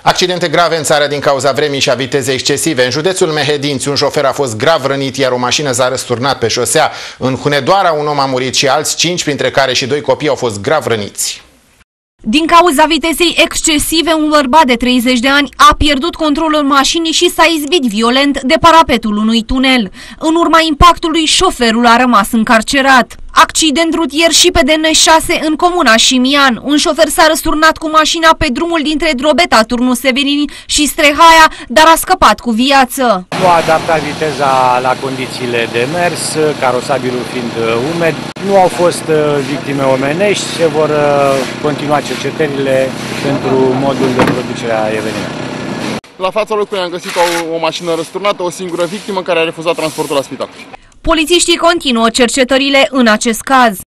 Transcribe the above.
Accidente grave în țară din cauza vremii și a vitezei excesive. În județul Mehedinți, un șofer a fost grav rănit, iar o mașină s-a răsturnat pe șosea. În Hunedoara, un om a murit și alți 5, printre care și 2 copii, au fost grav răniți. Din cauza vitezei excesive, un bărbat de 30 de ani a pierdut controlul mașinii și s-a izbit violent de parapetul unui tunel. În urma impactului, șoferul a rămas încarcerat. Accident rutier și pe DN6 în comuna Șimian. Un șofer s-a răsturnat cu mașina pe drumul dintre Drobeta, Turnul Severini și Strehaia, dar a scăpat cu viață. Nu a adaptat viteza la condițiile de mers, carosabilul fiind umed. Nu au fost victime omenești, se vor continua cercetările pentru modul de producere a evenimentului. La fața locului am găsit o mașină răsturnată, o singură victimă care a refuzat transportul la spital. Polițiștii continuă cercetările în acest caz.